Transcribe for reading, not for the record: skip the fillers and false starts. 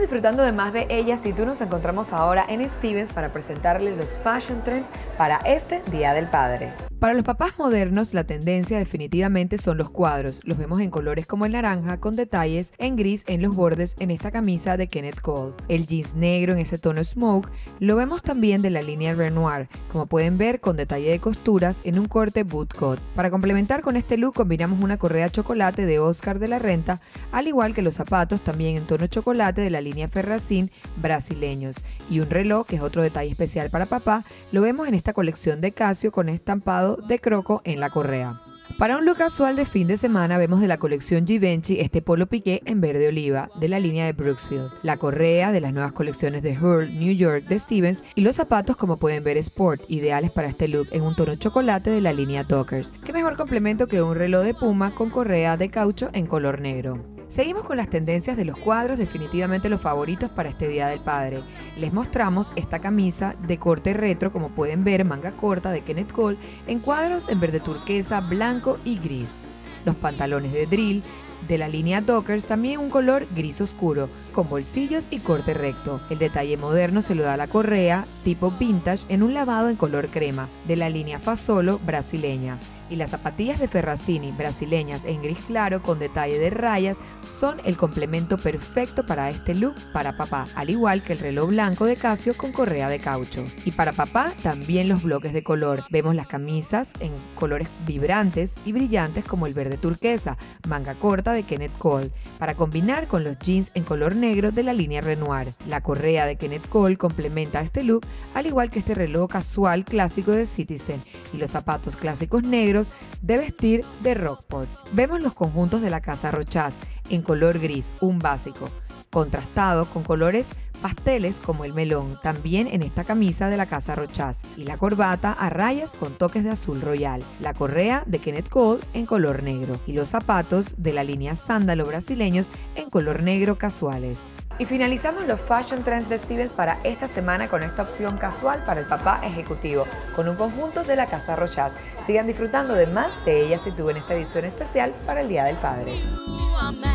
disfrutando de más de ellas y tú. Nos encontramos ahora en Stevens para presentarles los fashion trends para este Día del Padre. Para los papás modernos, la tendencia definitivamente son los cuadros. Los vemos en colores como el naranja, con detalles en gris en los bordes en esta camisa de Kenneth Cole. El jeans negro en ese tono smoke lo vemos también de la línea Renoir, como pueden ver con detalle de costuras en un corte bootcut. Para complementar con este look combinamos una correa chocolate de Oscar de la Renta, al igual que los zapatos también en tono chocolate de la línea Ferracin brasileños. Y un reloj, que es otro detalle especial para papá, lo vemos en esta colección de Casio con estampado de croco en la correa. Para un look casual de fin de semana vemos de la colección Givenchy este polo piqué en verde oliva de la línea de Brooksfield, la correa de las nuevas colecciones de Hurl New York de Stevens y los zapatos, como pueden ver, sport, ideales para este look en un tono chocolate de la línea Dockers. Qué mejor complemento que un reloj de puma con correa de caucho en color negro. Seguimos con las tendencias de los cuadros, definitivamente los favoritos para este Día del Padre. Les mostramos esta camisa de corte retro, como pueden ver, manga corta de Kenneth Cole, en cuadros en verde turquesa, blanco y gris. Los pantalones de drill de la línea Dockers, también un color gris oscuro, con bolsillos y corte recto. El detalle moderno se lo da la correa, tipo vintage, en un lavado en color crema, de la línea Fasolo brasileña. Y las zapatillas de Ferracini brasileñas en gris claro con detalle de rayas son el complemento perfecto para este look para papá, al igual que el reloj blanco de Casio con correa de caucho. Y para papá también los bloques de color. Vemos las camisas en colores vibrantes y brillantes como el verde turquesa, manga corta de Kenneth Cole, para combinar con los jeans en color negro de la línea Renoir. La correa de Kenneth Cole complementa este look, al igual que este reloj casual clásico de Citizen y los zapatos clásicos negros de vestir de Rockport. Vemos los conjuntos de la casa Rochas en color gris, un básico, contrastado con colores pasteles como el melón, también en esta camisa de la casa Rochas, y la corbata a rayas con toques de azul royal, la correa de Kenneth Cole en color negro y los zapatos de la línea sándalo brasileños en color negro casuales. Y finalizamos los fashion trends de Stevens para esta semana con esta opción casual para el papá ejecutivo, con un conjunto de la casa Rochas. Sigan disfrutando de más de ellas y tú en esta edición especial para el Día del Padre.